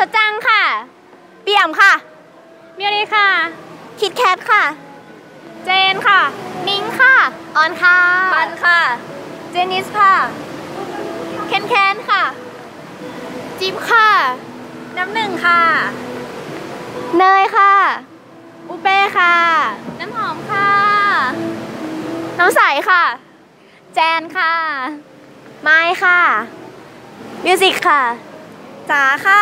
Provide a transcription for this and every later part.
จังค่ะเปี่ยมค่ะมิวลีค่ะคิดแคทค่ะเจนค่ะนิ้งค่ะออนค่ะปันค่ะเจนิสค่ะแคนค่ะจิ๊บค่ะน้ำหนึ่งค่ะเนยค่ะอุเป้ค่ะน้ำหอมค่ะน้ำใสค่ะแจนค่ะไม้ค่ะมิวสิกค่ะจ๋าค่ะ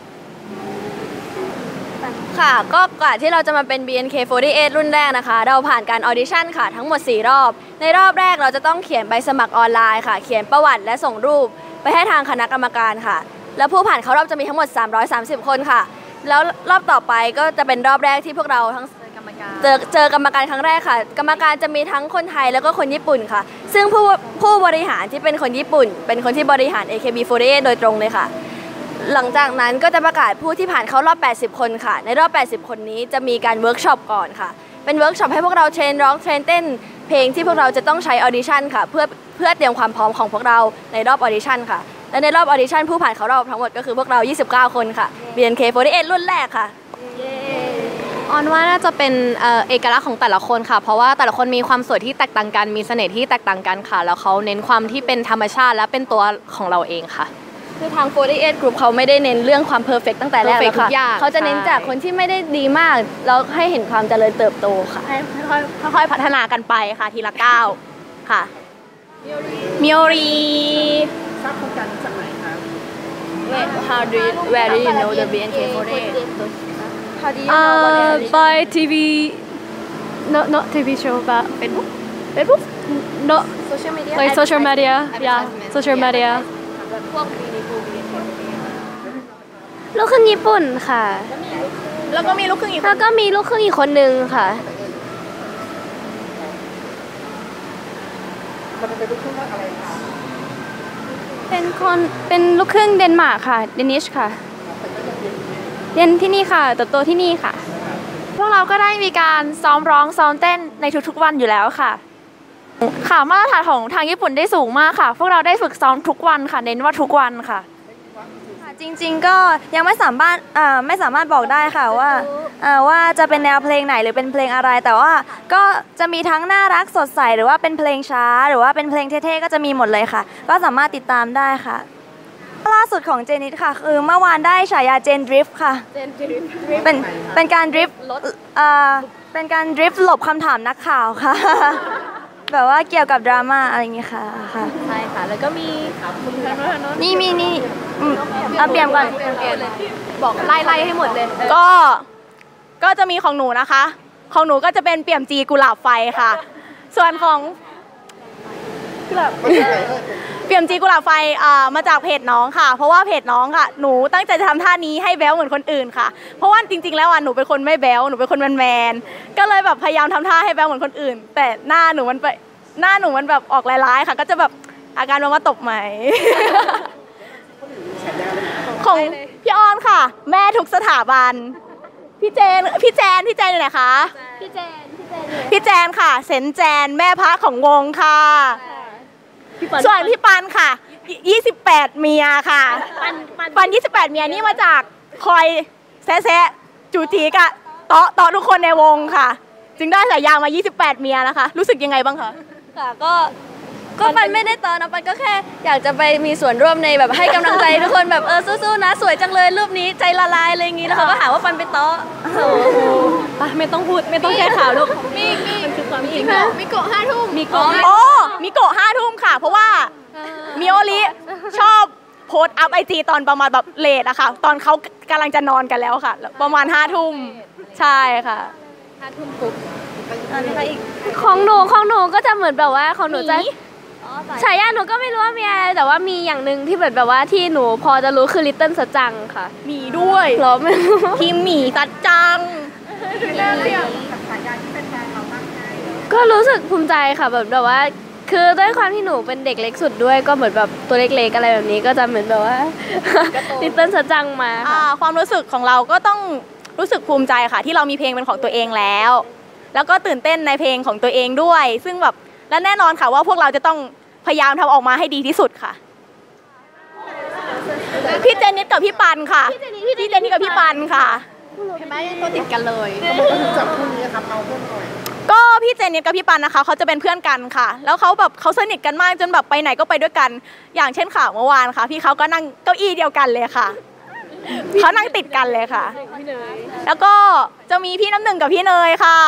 ค่ะก็ก่อนที่เราจะมาเป็น BNK48 รุ่นแรกนะคะเราผ่านการออดิชั่นค่ะทั้งหมด4รอบในรอบแรกเราจะต้องเขียนใบสมัครออนไลน์ค่ะเขียนประวัติและส่งรูปไปให้ทางคณะกรรมการค่ะแล้วผู้ผ่านเข้ารอบจะมีทั้งหมด330คนค่ะแล้วรอบต่อไปก็จะเป็นรอบแรกที่พวกเราทั้งเจอกรรมการครั้งแรกค่ะกรรมการจะมีทั้งคนไทยแล้วก็คนญี่ปุ่นค่ะซึ่งผู้บริหารที่เป็นคนญี่ปุ่นเป็นคนที่บริหาร AKB48 โดยตรงเลยค่ะหลังจากนั้นก็จะประกาศผู้ที่ผ่านเข้ารอบ80คนค่ะในรอบ80คนนี้จะมีการเวิร์กช็อปก่อนค่ะเป็นเวิร์กช็อปให้พวกเราเทรนร้องเทรนเต้นเพลงที่พวกเราจะต้องใช้ออดิชั่นค่ะเพื่อเตรียมความพร้อมของพวกเราในรอบออดิชั่นค่ะและในรอบออดิชั่นผู้ผ่านเข้ารอบทั้งหมดก็คือพวกเรา29คนค่ะ BNK48 รุ่นแรกค่ะออนว่าน่าจะเป็นเอกลักษณ์ของแต่ละคนค่ะเพราะว่าแต่ละคนมีความสวยที่แตกต่างกันมีเสน่ห์ที่แตกต่างกันค่ะแล้วเขาเน้นความที่เป็นธรรมชาติและเป็นตัวของเราเองค่ะคือทาง48 Group เขาไม่ได้เน้นเรื่องความเพอร์เฟกต์ตั้งแต่แรกเลยค่ะเขาจะเน้นจากคนที่ไม่ได้ดีมากแล้วให้เห็นความเจริญเติบโตค่ะค่อยๆพัฒนากันไปค่ะทีละก้าวค่ะมิโอรีทราบโครงการนี้จากไหนครับ Where do you know the BNK48 How do you know about it? By TV not TV show but Facebook no Social media like social media yeah social media ลูกครึ่งญี่ปุ่นค่ะแล้วก็มีลูกครึ่งอีกคนนึงค่ะมันเป็นลูกครึ่งอะไรคะเป็นลูกครึ่งเดนมาร์กค่ะเดนิชค่ะเรียนที่นี่ค่ะเติบโตที่นี่ค่ะพวกเราก็ได้มีการซ้อมร้องซ้อมเต้นในทุกๆวันอยู่แล้วค่ะค่ะมาตรฐานของทางญี่ปุ่นได้สูงมากค่ะพวกเราได้ฝึกซ้อมทุกวันค่ะเน้นว่าทุกวันค่ะจริงๆก็ยังไม่สามารถบอกได้ค่ะว่าจะเป็นแนวเพลงไหนหรือเป็นเพลงอะไรแต่ว่าก็จะมีทั้งน่ารักสดใสหรือว่าเป็นเพลงช้าหรือว่าเป็นเพลงเท่ๆก็จะมีหมดเลยค่ะก็สามารถติดตามได้ค่ะล่าสุดของเจนิสค่ะคือเมื่อวานได้ฉายาเจนดริฟต์ค่ะเป็นการดริฟต์เป็นการดริฟต์หลบคำถามนักข่าวค่ะแบบว่าเกี่ยวกับดราม่าอะไรอย่างเงี้ยค่ะใช่ค่ะแล้วก็มีนี่เปลี่ยนก่อนบอกไล่ให้หมดเลยก็จะมีของหนูนะคะของหนูก็จะเป็นเปี่ยมจีกุหลาบไฟค่ะส่วนของเปี่ยมจีกุหลาบไฟมาจากเพจน้องค่ะเพราะว่าเพจน้องค่ะหนูตั้งใจจะทำท่านี้ให้แบ๊วเหมือนคนอื่นค่ะเพราะว่าจริงๆแล้วหนูเป็นคนไม่แบ๊วหนูเป็นคนแมนก็เลยแบบพยายามทำท่าให้แบ๊วเหมือนคนอื่นแต่หน้าหนูมันแบบออกร้ายๆค่ะก็จะแบบอาการว่าตบไหมของพี่ออนค่ะแม่ทุกสถาบันพี่แจนอยู่ไหนคะพี่แจนค่ะเซนแจนแม่พระของวงค่ะส่วนพี่ปันค่ะ28เมียค่ะปัน28เมียนี่มาจากคอยแซะจูจีกะเตาะทุกคนในวงค่ะจึงได้ฉายามา28เมียนะคะรู้สึกยังไงบ้างคะค่ะก็ปันไม่ได้ตอนนะปันก็แค่อยากจะไปมีส่วนร่วมในแบบให้กำลังใจทุกคนแบบสู้ๆนะสวยจังเลยรูปนี้ใจละลายอะไรอย่างงี้แล้วเขาก็หาว่าปันไปต้อไม่ต้องพูดไม่ต้องแก้ข่าวลูกมันคือความจริงมิโกะ5 ทุ่มมิโกะ5 ทุ่มค่ะเพราะว่ามิโอริชอบโพสอัพIGตอนประมาณแบบเลทอะค่ะตอนเขากำลังจะนอนกันแล้วค่ะประมาณ5 ทุ่มใช่ค่ะ 5 ทุ่มปุ๊บของหนูก็จะเหมือนแบบว่าของหนูจะฉายาหนูก็ไม่รู้ว่ามีอะไรแต่ว่ามีอย่างหนึ่งที่แบบว่าที่หนูพอจะรู้คือลิตเติ้ลสัจจังค่ะมีด้วยหรอไม่รู้ทีมหมีสัจจังก็รู้สึกภูมิใจค่ะแบบว่าคือด้วยความที่หนูเป็นเด็กเล็กสุดด้วยก็เหมือนแบบตัวเล็กๆอะไรแบบนี้ก็จะเหมือนแบบว่าลิตเติ้ลสัจจังมาความรู้สึกของเราก็ต้องรู้สึกภูมิใจค่ะที่เรามีเพลงเป็นของตัวเองแล้วก็ตื่นเต้นในเพลงของตัวเองด้วยซึ่งแบบและแน่นอนค่ะว่าพวกเราจะต้องพยายามทำออกมาให้ดีที่สุดค่ะพี่เจนนิสกับพี่ปันค่ะพี่เจนนิสกับพี่ปันค่ะเห็นไหมตัวติดกันเลยจับคู่นี้ครับเอาเพื่อนหน่อยก็พี่เจนนิสกับพี่ปันนะคะเขาจะเป็นเพื่อนกันค่ะ แล้วเขาแบบเขาสนิทกันมากจนแบบไปไหนก็ไปด้วยกัน อย่างเช่นข่าวเมื่อวานค่ะ พี่เขาก็นั่งเก้าอี้เดียวกันเลยค่ะเขานั่งติดกันเลยค่ะ แล้วก็จะมีพี่น้ำหนึ่งกับพี่เนยค่ะ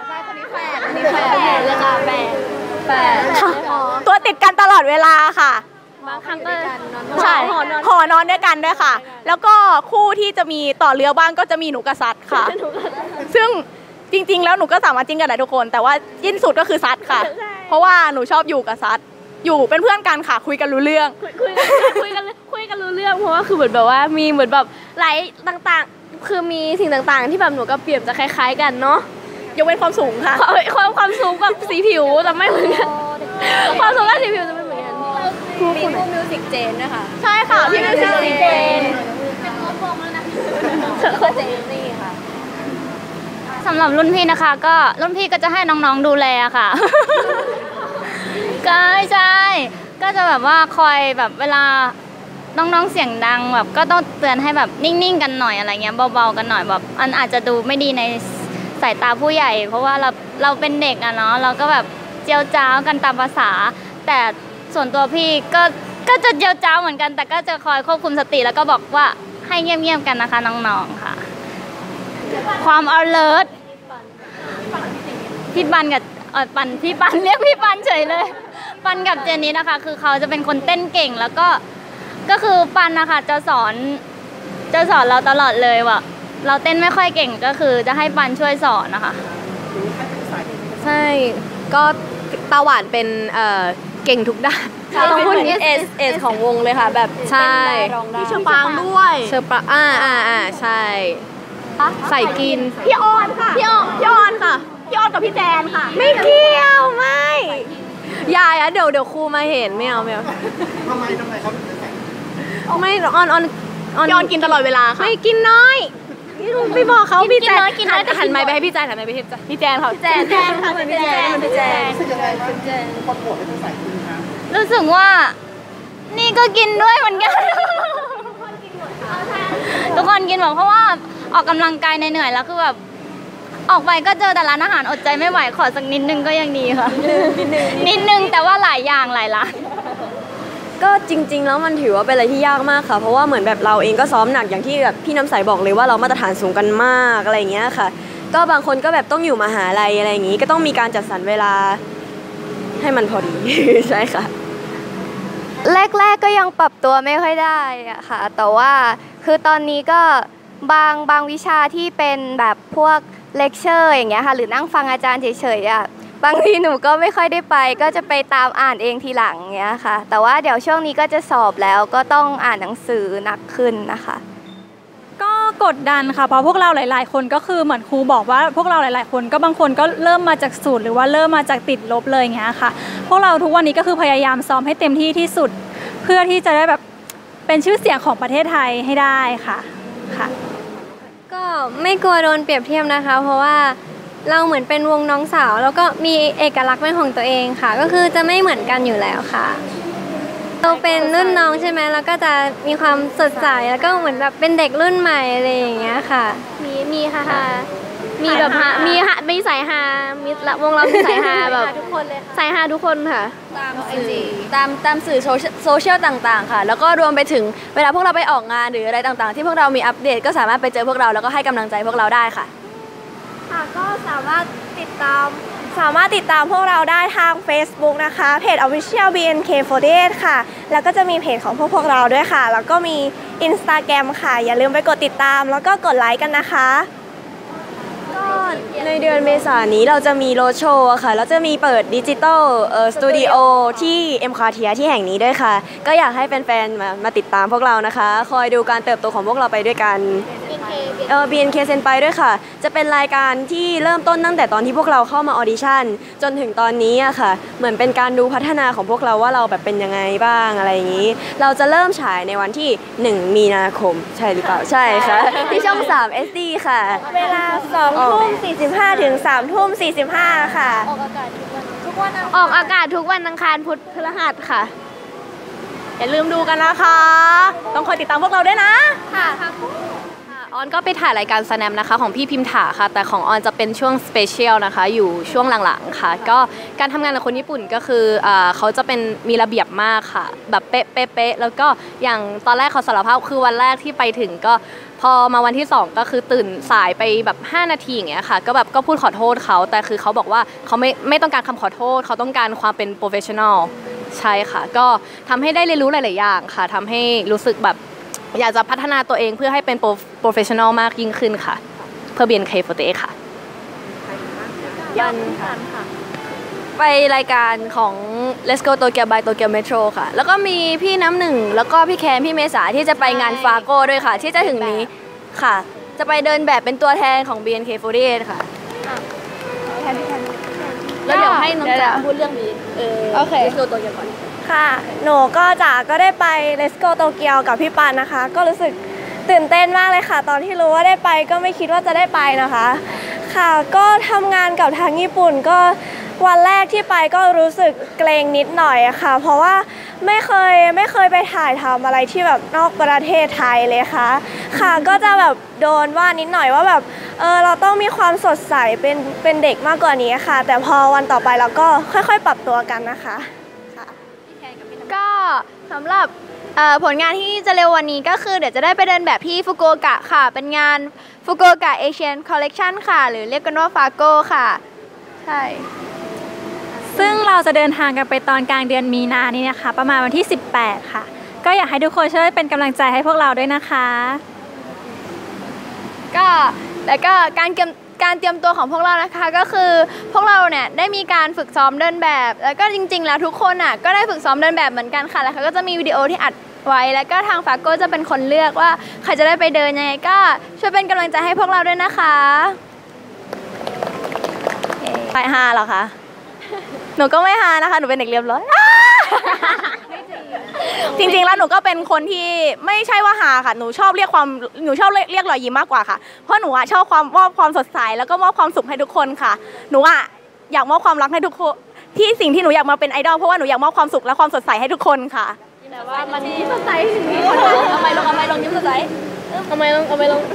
ตัวติดกันตลอดเวลาค่ะบางครั้งก็ใช่หอนอนด้วยกันด้วยค่ะ แล้วก็คู่ที่จะมีต่อเรือบ้างก็จะมีหนูกับซัดค่ะ ซึ่งจริงๆแล้วหนูก็สามารถจิ้นกันได้ทุกคน แต่ว่าจิ้นสุดก็คือซัดค่ะ เพราะว่าหนูชอบอยู่กับซัดอยู่เป็นเพื่อนกันค่ะ คุยกันรู้เรื่องคุยกันรู้เรื่องเพราะว่าคือเหมือนแบบว่ามีเหมือนแบบหลายต่างๆ คือมีสิ่งต่างๆ ที่แบบหนูกับเปี่ยมจะคล้ายๆกันเนาะยกเว้นความสูงค่ะความสูงกับสีผิวจะไม่เหมือนกันความสูงกับสีผิวจะไม่เหมือนกันมีคู่มิวสิกเจนด้วยค่ะใช่ค่ะ พี่มิวสิกเจนเจนนี่ค่ะสำหรับรุ่นพี่นะคะก็รุ่นพี่ก็จะให้น้องๆดูแลค่ะ ก็ใช่ก็จะแบบว่าคอยแบบเวลาน้องๆเสียงดังแบบก็ต้องเตือนให้แบบนิ่งๆกันหน่อยอะไรเงี้ยเบาๆกันหน่อยแบบอันอาจจะดูไม่ดีในสายตาผู้ใหญ่ เพราะว่าเราเป็นเด็กอะเนาะเราก็แบบเจียวจ้าวกันตามภาษา แต่ส่วนตัวพี่ก็จะเจียวจ้าวเหมือนกันแต่ก็จะคอยควบคุมสติแล้วก็บอกว่าให้เงียบๆกันนะคะน้องๆค่ะ ความ alert พี่ปันกับพี่ปันเรียกพี่ปันเฉยเลยปันกับเจนนี่นะคะคือเขาจะเป็นคนเต้นเก่งแล้วก็คือปันนะคะจะสอนเราตลอดเลยว่าเราเต้นไม่ค่อยเก่งก็คือจะให้ปันช่วยสอนนะคะใช่ก็ตาหวานเป็นเก่งทุกด้านต้องพูดนี้เอสของวงเลยค่ะ แบบใช่พี่เชอปางด้วยเชอร์ปะใช่ใส่กินพี่ออนค่ะ พี่ออนค่ะ พี่ออนกับพี่แจนค่ะไม่เกี่ยวไม่ยายอะเดี๋ยวครูมาเห็นไม่เอาทำไมเขาถึงจะใส่ไม่ออนพี่ออนกินตลอดเวลาค่ะไม่กินน้อยไม่บอกเขาพี่แจนกินน้อยแต่หันไมค์ไปให้พี่แจนหันไมค์ไปให้พี่แจนพี่แจนค่ะพี่แจนค่ะพี่แจนรู้สึกยังไงบ้างคนโหวตให้เธอใส่คู่นี้ครับรู้สึกว่านี่ก็กินด้วยเหมือนกัน ทุกคนกินหมดเพราะว่าออกกำลังกายเหนื่อยๆแล้วคือแบบออกไปก็เจอแต่ร้านอาหารอดใจไม่ไหวขอสักนิดนึงก็ยังดีค่ะนิดนึงแต่ว่าหลายอย่างหลายร้านก็จริงๆแล้วมันถือว่าเป็นอะไรที่ยากมากค่ะเพราะว่าเหมือนแบบเราเองก็ซ้อมหนักอย่างที่แบบพี่น้ำใสบอกเลยว่าเรามาตรฐานสูงกันมากอะไรอย่างเงี้ยค่ะ ก็บางคนก็แบบต้องอยู่มหาลัยอะไรอย่างงี้ก็ต้องมีการจัดสรรเวลาให้มันพอดี ใช่ค่ะแรกๆก็ยังปรับตัวไม่ค่อยได้อะค่ะแต่ว่าคือตอนนี้ก็บางวิชาที่เป็นแบบพวกเลคเชอร์อย่างเงี้ยค่ะหรือนั่งฟังอาจารย์เฉยๆอะบางทีหนูก็ไม่ค่อยได้ไปก็จะไปตามอ่านเองทีหลังเงี้ยค่ะแต่ว่าเดี๋ยวช่วงนี้ก็จะสอบแล้วก็ต้องอ่านหนังสือหนักขึ้นนะคะก็กดดันค่ะเพราะพวกเราหลายๆคนก็คือเหมือนครูบอกว่าพวกเราหลายๆคนก็บางคนก็เริ่มมาจากศูนย์หรือว่าเริ่มมาจากติดลบเลยอย่างเงี้ยค่ะพวกเราทุกวันนี้ก็คือพยายามซ้อมให้เต็มที่ที่สุดเพื่อที่จะได้แบบเป็นชื่อเสียงของประเทศไทยให้ได้ค่ะค่ะก็ไม่กลัวโดนเปรียบเทียบนะคะ เพราะว่าเราเหมือนเป็นวงน้องสาวแล้วก็มีเอกลักษณ์เป็นของตัวเองค่ะ ก็คือจะไม่เหมือนกันอยู่แล้วค่ะเราเป็นรุ่นน้องใช่ไหมแล้วก็จะมีความสดใสแล้วก็เหมือนแบบเป็นเด็กรุ่นใหม่อะไรอย่างเงี้ยค่ะมีค่ะมีแบบฮามีสายฮามีวงเรามีสายฮาแบบทุกคนเลยค่ะสายฮาทุกคนค่ะตามสื่อโซเชียลต่างๆค่ะแล้วก็รวมไปถึงเวลาพวกเราไปออกงานหรืออะไรต่างๆที่พวกเรามีอัปเดตก็สามารถไปเจอพวกเราแล้วก็ให้กำลังใจพวกเราได้ค่ะค่ะก็สามารถติดตามพวกเราได้ทาง Facebook นะคะเพจ Official BNK48 ค่ะแล้วก็จะมีเพจของพวกเราด้วยค่ะแล้วก็มี Instagram ค่ะอย่าลืมไปกดติดตามแล้วก็กดไลค์กันนะคะก็ในเดือนเมษายนนี้เราจะมีโรดโชว์ค่ะแล้วจะมีเปิดดิจิตอลสตูดิโอที่เอ็มคาเทียที่แห่งนี้ด้วยค่ะก็อยากให้แฟนๆมาติดตามพวกเรานะคะคอยดูการเติบโตของพวกเราไปด้วยกันBNK เซนไปด้วยค่ะจะเป็นรายการที่เริ่มต้นตั้งแต่ตอนที่พวกเราเข้ามาออดิชั่นจนถึงตอนนี้อะค่ะเหมือนเป็นการดูพัฒนาของพวกเราว่าเราแบบเป็นยังไงบ้างอะไรอย่างนี้เราจะเริ่มฉายในวันที่1 มีนาคมใช่หรือเปล่าใช่ค่ะที่ช่อง3 SD ค่ะเวลา2:45 ถึง 3:45 ค่ะออกอากาศทุกวันอังคารพุธพฤหัสค่ะอย่าลืมดูกันนะคะ ต้องคอยติดตามพวกเราด้วยนะออนก็ไปถ่ายรายการ Snap นะคะของพี่พิมถาค่ะแต่ของออนจะเป็นช่วงสเปเชียลนะคะอยู่ช่วงหลังๆค่ะก็การทำงานกับคนญี่ปุ่นก็คือเขาจะเป็นมีระเบียบมากค่ะแบบเป๊ะๆแล้วก็อย่างตอนแรกเขาสารภาพคือวันแรกที่ไปถึงก็พอมาวันที่2ก็คือตื่นสายไปแบบ5นาทีอย่างเงี้ยค่ะก็พูดขอโทษเขาแต่คือเขาบอกว่าเขาไม่ต้องการคำขอโทษเขาต้องการความเป็นโปรเฟชชั่นอลใช่ค่ะก็ทำให้ได้เรียนรู้หลายๆอย่างค่ะทำให้รู้สึกแบบอยากจะพัฒนาตัวเองเพื่อให้เป็นโปรเฟชชั่นอลมากยิ่งขึ้นค่ะเพื่อ BNK48 ค่ะไปรายการของ Let's Go Tokyo by Tokyo Metro ค่ะแล้วก็มีพี่น้ำหนึ่งแล้วก็พี่แคนพี่เมษาที่จะไปงานฟาโก้ด้วยค่ะที่จะถึงนี้ค่ะจะไปเดินแบบเป็นตัวแทนของ BNK48 ค่ะแล้วเดี๋ยวให้น้องจ๋าพูดเรื่องนี้โอเค Let's Go Tokyo ก่อนค่ะหนูก็ได้ไป Let's Go Tokyo กับพี่ปันนะคะก็รู้สึกตื่นเต้นมากเลยค่ะตอนที่รู้ว่าได้ไปก็ไม่คิดว่าจะได้ไปนะคะค่ะก็ทำงานกับทางญี่ปุ่นก็วันแรกที่ไปก็รู้สึกเกรงนิดหน่อยค่ะเพราะว่าไม่เคยไปถ่ายทำอะไรที่แบบนอกประเทศไทยเลยค่ะก็จะแบบโดนว่านิดหน่อยว่าแบบเราต้องมีความสดใสเป็นเด็กมากกว่านี้ค่ะแต่พอวันต่อไปเราก็ค่อยๆปรับตัวกันนะคะก็สำหรับผลงานที่จะเร็ววันนี้ก็คือเดี๋ยวจะได้ไปเดินแบบที่ฟุกุโอกะค่ะเป็นงานฟุกุโอกะเอเชียนคอลเลกชันค่ะหรือเรียกกันว่าฟาโก้ค่ะใช่ซึ่งเราจะเดินทางกันไปตอนกลางเดือนมีนานี้นะคะประมาณวันที่18ค่ะก็อยากให้ทุกคนช่วยเป็นกำลังใจให้พวกเราด้วยนะคะแล้วก็การเตรียมตัวของพวกเรานะคะก็คือพวกเราเนี่ยได้มีการฝึกซ้อมเดินแบบแล้วก็จริงๆแล้วทุกคนอ่ะก็ได้ฝึกซ้อมเดินแบบเหมือนกันค่ะแล้วเขาก็จะมีวิดีโอที่อัดไว้แล้วก็ทางฟาโก้จะเป็นคนเลือกว่าใครจะได้ไปเดินยังไงก็ช่วยเป็นกำลังใจให้พวกเราด้วยนะคะไปฮาเหรอคะหนูก็ไม่ฮานะคะหนูเป็นเด็กเรียบร้อยจริงๆแล้วหนูก็เป็นคนที่ไม่ใช่ว่าฮาค่ะหนูชอบเรียกรอยยิ้มมากกว่าค่ะเพราะหนูชอบมอบความสดใสแล้วก็มอบความสุขให้ทุกคนค่ะหนูอยากมอบความรักให้ทุกคนที่สิ่งที่หนูอยากมาเป็นไอดอลเพราะว่าหนูอยากมอบความสุขและความสดใสให้ทุกคนค่ะแต่ว่ามันสดใสถึงนี้ทำไมลงยิ้มสดใสทำไมลงไม่ลง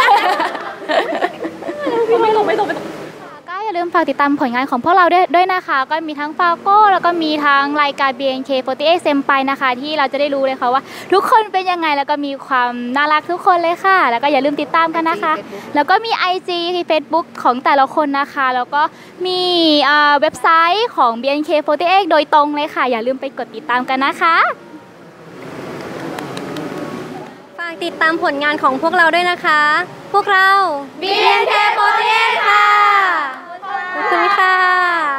ก็อย่าลืมฝากติดตามผลงานของพวกเราด้วยนะคะก็มีทั้งฟาโก้แล้วก็มีทั้งรายการ BNK48 Senpai นะคะที่เราจะได้รู้เลยค่ะว่าทุกคนเป็นยังไงแล้วก็มีความน่ารักทุกคนเลยค่ะแล้วก็อย่าลืมติดตามกันนะคะแล้วก็มี IG Facebook ของแต่ละคนนะคะแล้วก็มีเว็บไซต์ของ BNK48 โดยตรงเลยค่ะอย่าลืมไปกดติดตามกันนะคะฝากติดตามผลงานของพวกเราด้วยนะคะพวกเรา BNK48 ค่ะขอบคุณค่ะ